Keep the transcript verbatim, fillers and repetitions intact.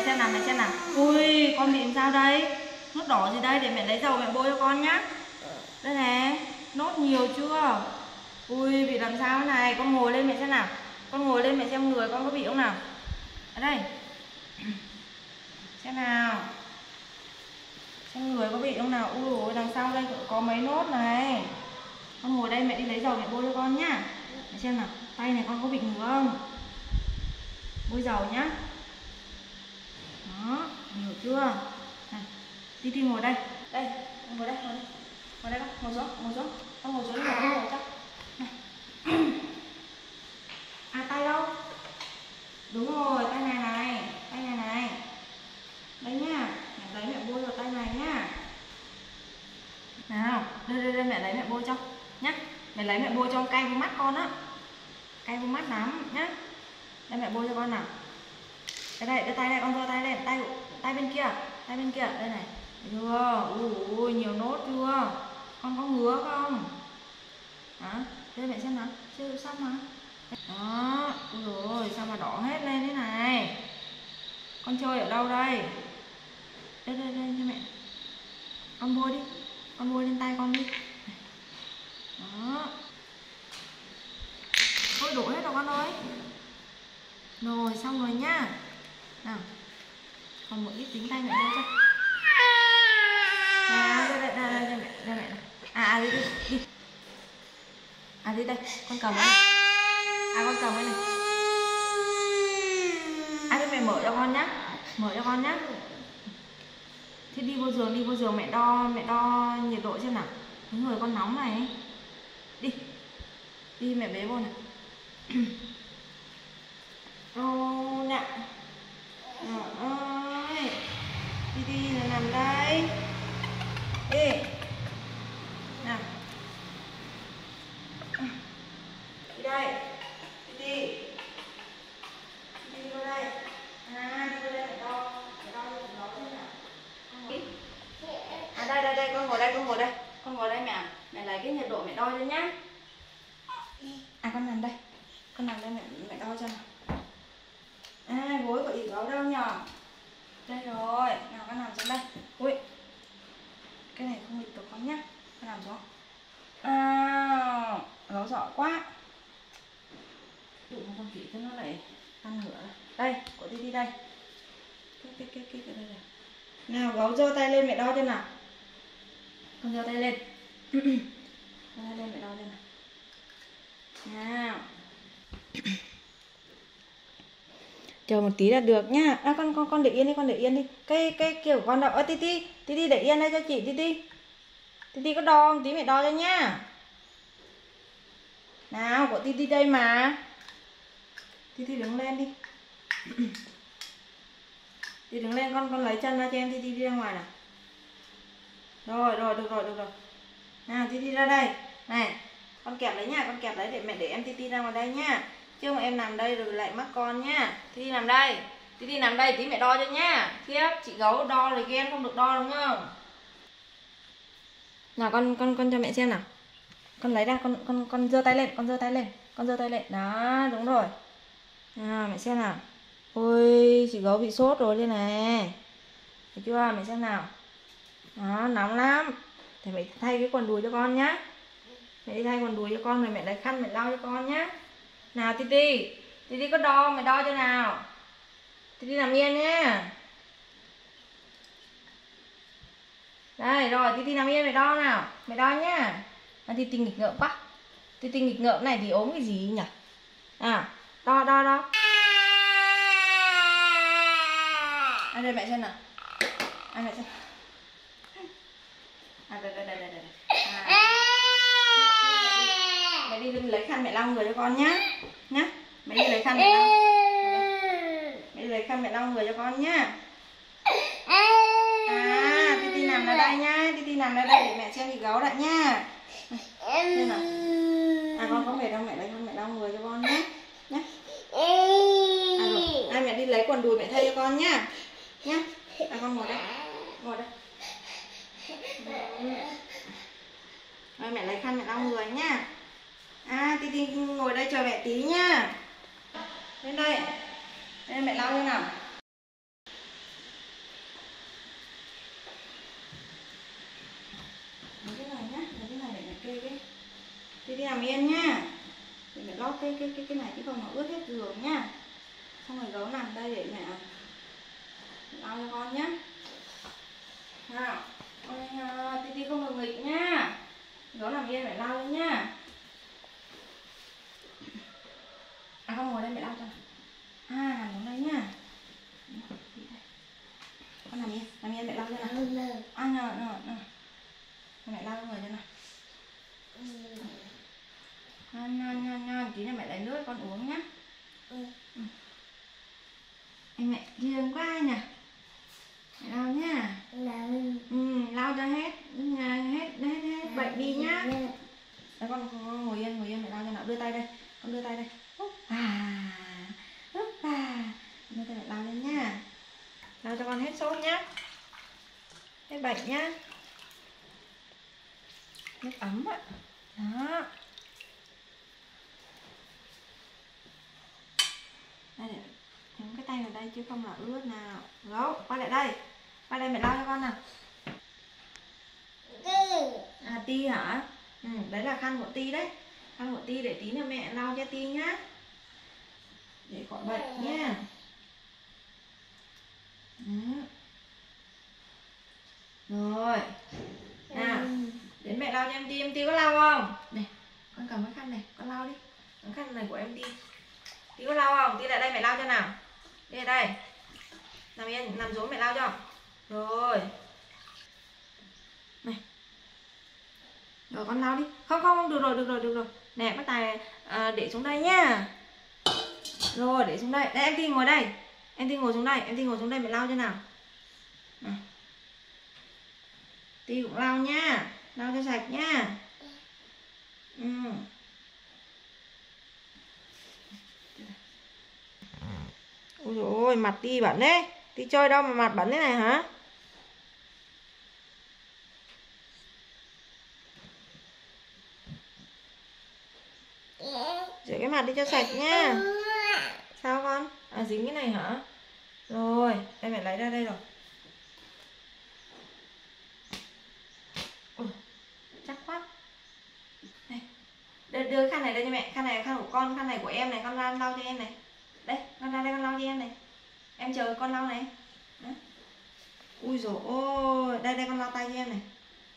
xem nào, mẹ xem nào. Ui, con bị làm sao đây? Nốt đỏ gì đây? Để mẹ lấy dầu mẹ bôi cho con nhá. Đây nè, nốt nhiều chưa? Ui, bị làm sao thế này? Con ngồi lên mẹ xem nào. Con ngồi lên mẹ xem người con có bị không nào. Ở đây. Xem nào. Xem người có bị không nào. Ui ôi, đằng sau đây cũng có mấy nốt này. Con ngồi đây mẹ đi lấy dầu mẹ bôi cho con nhá. Mẹ xem nào, tay này con có bị ngứa không? Bôi dầu nhá. Đó, hiểu chưa? Này, Ti Ti ngồi đây. Đây, ngồi đây, ngồi đây. Ngồi đây con, ngồi xuống, ngồi xuống. Con ngồi xuống ngồi ngồi cho. Này. À tay đâu? Đúng rồi, tay này này, tay này này. Đây nhá, mẹ lấy mẹ bôi vào tay này nhá. Nào, đây đây đây mẹ lấy mẹ bôi cho nhá. Mẹ lấy mẹ bôi cho cay vô mắt con á. Cay vô mắt lắm nhá. Đây mẹ bôi cho con nào. Cái này, đưa tay đây, con giơ tay lên, tay tay bên kia, tay bên kia, đây này. Chưa? Ui, ui nhiều nốt chưa? Con có ngứa không? Hả? Đây mẹ xem nào, chưa xong mà. Đó, ui rồi sao mà đỏ hết lên thế này? Con chơi ở đâu đây? Đây đây đây cho mẹ. Con bôi đi, con bôi lên tay con đi. Đó. Ôi đổ hết rồi con ơi. Rồi xong rồi nhá. Nào. Còn một ít tính tay mẹ lên cho. À, đây đây đây đây, đây mẹ, đây mẹ. À, à đi đi đi. À đi đây, con cầm đây. À con cầm đây này. À đây mẹ mở cho con nhá. Mở cho con nhá. Thế đi vô giường, đi vô giường mẹ đo, mẹ đo nhiệt độ xem nào. Cái người con nóng này. Đi. Đi mẹ bế vô này. Ô nè. Trời ơi. Đi đi rồi nằm đây. Đi. Nào. Đi đây. Đi đi. Đi vô đây. À đi vô đây mẹ đo. Mẹ đo nhiệt độ thế nào. À đây đây đây con ngồi đây, con ngồi đây. Con ngồi đây mẹ. Mẹ lấy cái nhiệt độ mẹ đo cho nhá. À con nằm đây. Con nằm đây mẹ mẹ đo cho nào. À gối của ỉ gấu đâu nhờ? Đây rồi, nào con nằm xuống đây. Ui. Cái này không nghịch được con nhá. Con nằm xuống. À, gấu giỏi quá. Tụi con khỉ cho nó lại ăn nữa. Đây, của Ti Ti đây. Cái cái cái cái cái đây này. Nào gấu giơ tay lên mẹ đo cho nào. Con giơ tay lên. Giơ tay lên mẹ đo cho nào. Nào. Chờ một tí là được nhá. À con con con để yên đi, con để yên đi. Cái cái kiểu con đâu? Ơ Ti Ti, Ti Ti để yên đây cho chị Ti Ti. Ti Ti có đo không? Tí mẹ đo cho nhá. Nào, của Ti Ti đây mà. Ti Ti đứng lên đi. Ti đứng lên, con con lấy chân ra cho em Ti Ti đi ra ngoài nào. Rồi, rồi, được rồi, được rồi. Nào Ti Ti ra đây. Này, con kẹp lấy nha, con kẹp lấy để mẹ để em Ti Ti ra ngoài đây nhá. Chứ mà em nằm đây rồi lại mắc con nhá. Ti Ti nằm đây. Ti Ti nằm đây tí mẹ đo cho nhá. Khiếp, chị gấu đo rồi ghen không được đo đúng không? Nào con con con cho mẹ xem nào. Con lấy ra, con con con giơ tay lên, con giơ tay lên, con giơ tay lên. Đó, đúng rồi. Nào mẹ xem nào. Ôi, chị gấu bị sốt rồi đây này. Thấy chưa? Mẹ xem nào. Đó, nóng lắm. Thì mẹ thay cái quần đùi cho con nhá. Mẹ đi thay quần đùi cho con rồi mẹ lấy khăn mẹ lau cho con nhá. Nào Ti Ti, Ti Ti có đo, mẹ đo cho nào. Ti Ti nằm yên nhá. Đây rồi, Ti Ti nằm yên mẹ đo nào. Mẹ đo nhá. À, Ti Ti nghịch ngợm quá. Ti Ti nghịch ngợm này thì ốm cái gì nhỉ? À, đo đo đo. À đây mẹ xem nào. À mẹ xem. À đây đây đây đây. À. Mẹ đi lấy khăn mẹ lau người cho con nhá. Nhá. Mẹ đi lấy khăn mẹ lau. Mẹ đi lấy khăn mẹ lau người cho con nhá. À, Ti Ti nằm ở đây nhá. Ti Ti nằm ở đây để mẹ xem chị gấu lại nhá. Đây nào. À con có mệt đâu, mẹ lấy khăn mẹ lau người cho con nhá. Nhá. À rồi, à, mẹ đi lấy quần đùi mẹ thay cho con nhá. Nhá. À con ngồi đây. Ngồi đây. Rồi mẹ lấy khăn mẹ lau người nhá. À Ti Ti ngồi đây chờ mẹ tí nhá. Lên đây. Đây mẹ lau như nào. cái cái cái cái này chứ không nó ướt hết giường nhá. Xong rồi gấu nằm đây để mẹ lau cho con nhá. Nào, ôi Titi không được nghịch nhá. Gấu nằm yên phải lau lên nhá. À con ngồi đây mẹ lau cho. À nằm xuống đây nhá. Con nằm yên, nằm yên mẹ lau cho nào. À nào, nào, nào. Mẹ lau cho người cho nào. Ngon, ngon, ngon, ngon. Tí nữa mẹ lấy nước con uống nhá. Ừ. Ừ. Em mẹ hiền quá nhỉ. Mẹ lau nhá. Ừ, lau cho hết, hết, hết, hết bệnh đi nhá. Đấy, con, con ngồi yên, ngồi yên mẹ lau cho nào. Đưa tay đây, con đưa tay đây. À, à. Đưa tay mẹ lau lên nhá. Lau cho con hết sốt nhá. Hết bệnh nhá. Nước ấm ạ. Đó. Đây để nhúng cái tay vào đây chứ không là ướt nào. Gấu, quay lại đây. Quay đây mẹ lau cho con nào. À Ti hả? Ừ, đấy là khăn của Ti đấy. Khăn của Ti để tí nữa mẹ lau cho Ti nhá. Để khỏi bệnh nha. Đó. Rồi. Nào, đến mẹ lau cho em Ti, em Ti có lau không? Này, con cầm cái khăn này, con lau đi. Cái khăn này của em Ti. Ti có lau không? Ti lại đây mẹ lau cho nào. Đi lại đây. Nằm yên, nằm xuống mẹ lau cho. Rồi. Này. Rồi con lau đi. Không không không, được rồi, được rồi, được rồi. Nè, bắt tài à, để xuống đây nhá. Rồi, để xuống đây. Đây em Ti ngồi đây. Em Ti ngồi xuống đây, em Ti ngồi xuống đây mẹ lau cho nào. Này. Ti cũng lau nhá. Lau cho sạch nhá. Ừ. Ôi dồi ôi, mặt Ti bẩn đấy. Ti chơi đâu mà mặt bẩn thế này hả? Rửa cái mặt đi cho sạch nhá. Sao con? À dính cái này hả? Rồi, em phải lấy ra đây rồi. Ôi, chắc quá. Này, đưa, đưa khăn này đây cho mẹ. Khăn này là khăn của con, khăn này của em này. Con ra lau cho em này. Đây, con ra đây con lau cho em này. Em chờ con lau này. Đó. Ui dồi ôi, đây đây con lau tay cho em này.